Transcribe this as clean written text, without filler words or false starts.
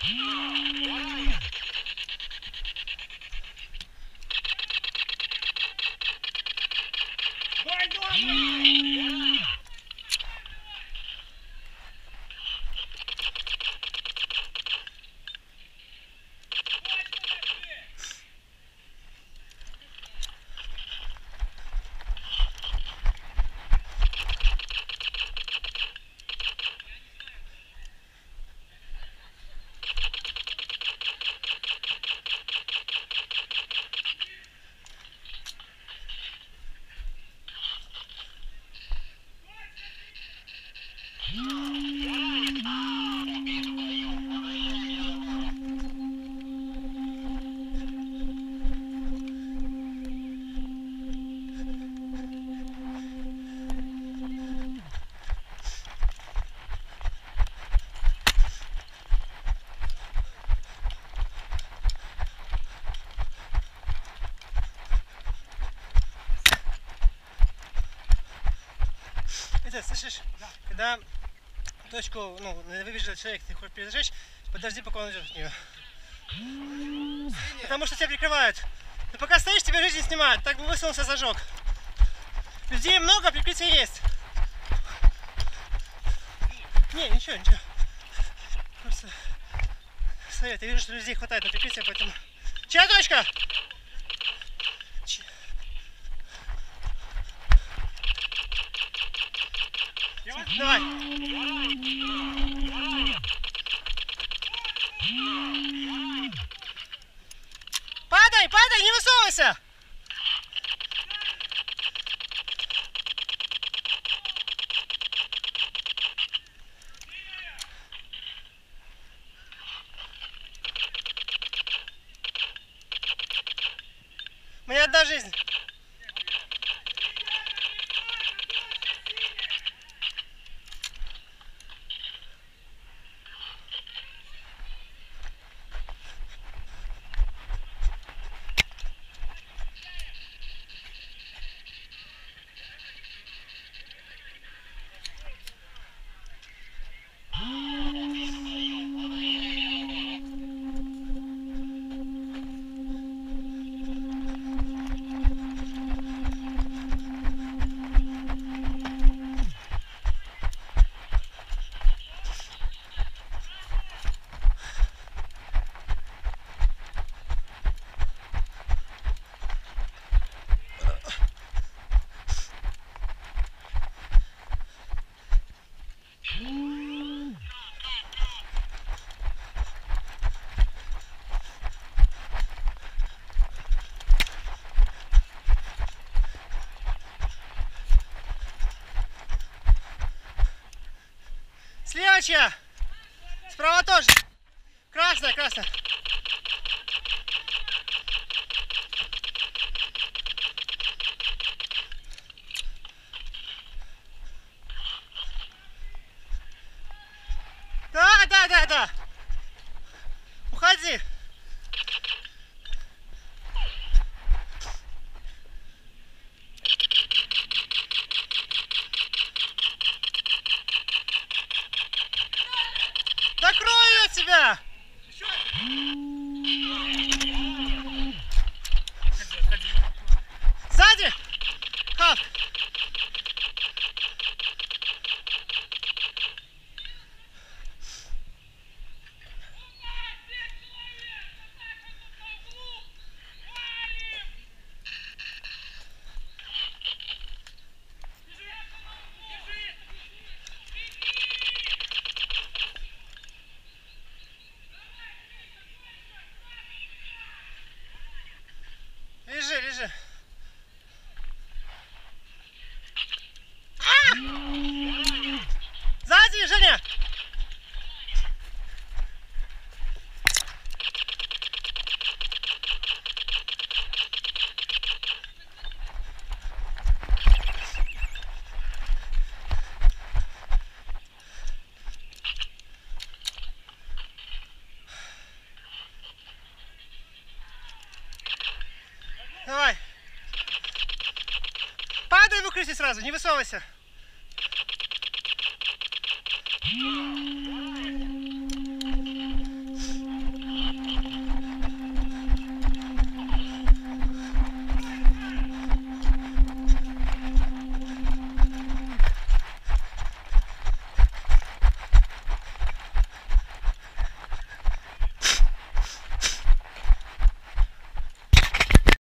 Слышишь? Да. Когда точку, ну, выбежит человек, ты хочешь перезажечь, подожди, пока он идет от нее. Потому что тебя прикрывают. Ты пока стоишь, тебя жизнь снимают. Так бы высунулся, зажег. Людей много, прикрытие есть. Не, ничего. Просто совет. Я вижу, что людей хватает на прикрытие, поэтому... Чья точка? Давай. Падай, не высовывайся. У меня одна жизнь. Слева чья? Справа тоже. Красная. Да. Уходи. Закрою я тебя. Сзади. Хавк. Лежи. Сзади, Женя! Давай. Падай в укрытие сразу, не высовывайся.